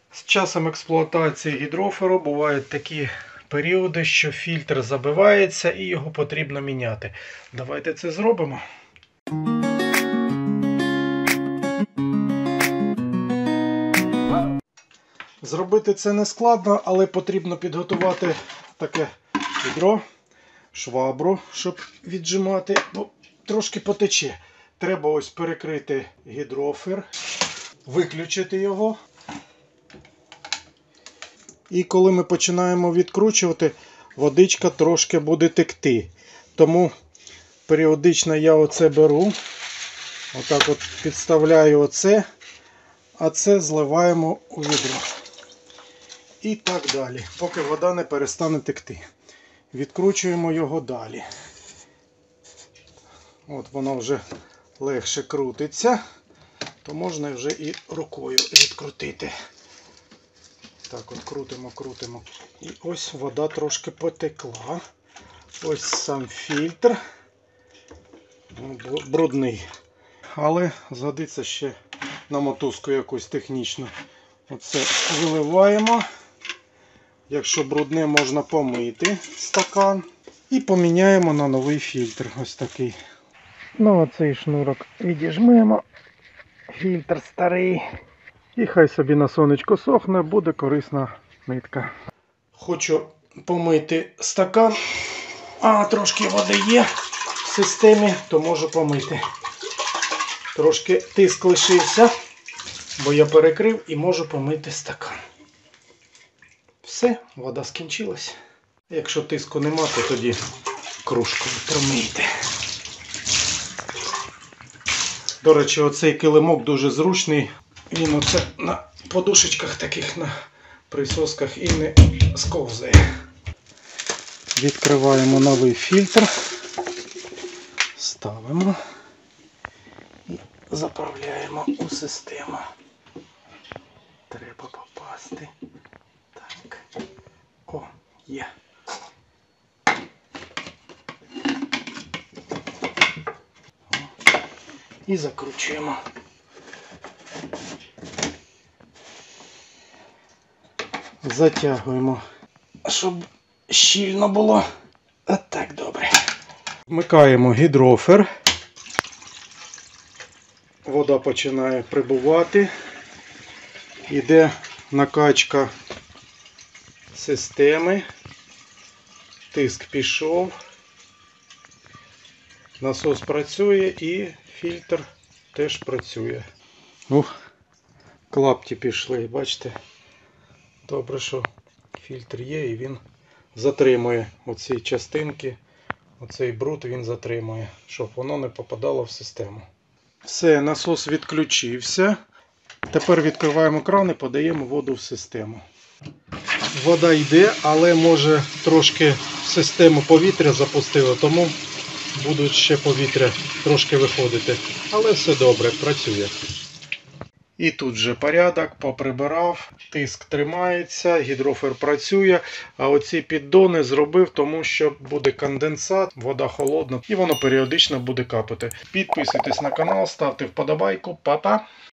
З часом експлуатації гідроферу бувають такі періоди, що фільтр забивається і його потрібно міняти. Давайте це зробимо. Зробити це не складно, але потрібно підготувати таке відро, швабру, щоб віджимати, бо трошки потече. Треба ось перекрити гідрофер, виключити його. І коли ми починаємо відкручувати, водичка трошки буде текти. Тому періодично я оце беру, отак от підставляю оце, а це зливаємо у відро. І так далі, поки вода не перестане текти. Відкручуємо його далі. От воно вже легше крутиться, то можна вже і рукою відкрутити. Так от крутимо, крутимо. І ось вода трошки потекла. Ось сам фільтр. Брудний. Але згодиться ще на мотузку якусь технічну. Оце виливаємо. Якщо брудне, можна помити стакан. І поміняємо на новий фільтр. Ось такий. Ну, оцей шнурок відіжмемо. Фільтр старий. І хай собі на сонечко сохне, буде корисна нитка. Хочу помити стакан. А, трошки води є в системі, то можу помити. Трошки тиск лишився, бо я перекрив і можу помити стакан. Все, вода скінчилась. Якщо тиску нема, то тоді кружкою промийте. До речі, оцей килимок дуже зручний. Він оце на подушечках таких, на присосках і не сковзає. Відкриваємо новий фільтр. Ставимо і заправляємо у систему. Треба попасти. Так. О, є. І закручуємо. Затягуємо, щоб щільно було. Отак, добре. Вмикаємо гідрофер. Вода починає прибувати. Іде накачка системи. Тиск пішов. Насос працює і фільтр теж працює. Клапті пішли, бачите? Добре, що фільтр є і він затримує оці частинки, оцей бруд він затримує, щоб воно не попадало в систему. Все, насос відключився. Тепер відкриваємо кран і подаємо воду в систему. Вода йде, але може трошки в систему повітря запустило, тому буде ще повітря трошки виходити. Але все добре, працює. І тут же порядок, поприбирав, тиск тримається, гідрофер працює, а оці піддони зробив, тому що буде конденсат, вода холодна і воно періодично буде капати. Підписуйтесь на канал, ставте вподобайку, па-па!